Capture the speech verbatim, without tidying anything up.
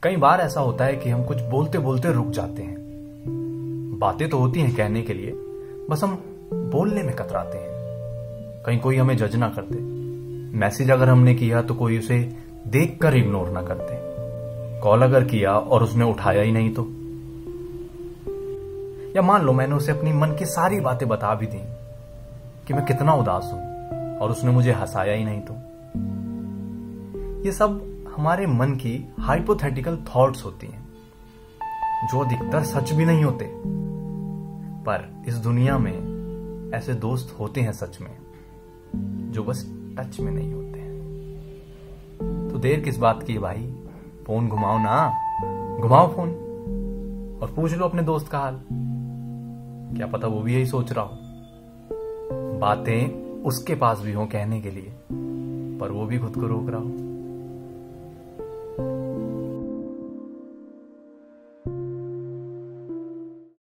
कई बार ऐसा होता है कि हम कुछ बोलते बोलते रुक जाते हैं। बातें तो होती हैं कहने के लिए, बस हम बोलने में कतराते हैं। कहीं कोई हमें जज ना करते। मैसेज अगर हमने किया तो कोई उसे देखकर इग्नोर ना करते। कॉल अगर किया और उसने उठाया ही नहीं तो, या मान लो मैंने उसे अपनी मन की सारी बातें बता भी दी कि मैं कितना उदास हूं और उसने मुझे हंसाया ही नहीं तो। ये सब हमारे मन की हाइपोथेटिकल थॉट्स होती हैं, जो अधिकतर सच भी नहीं होते। पर इस दुनिया में ऐसे दोस्त होते हैं सच में, जो बस टच में नहीं होते हैं। तो देर किस बात की भाई, फोन घुमाओ ना, घुमाओ फोन और पूछ लो अपने दोस्त का हाल। क्या पता वो भी यही सोच रहा हो। बातें उसके पास भी हो कहने के लिए, पर वो भी खुद को रोक रहा हो।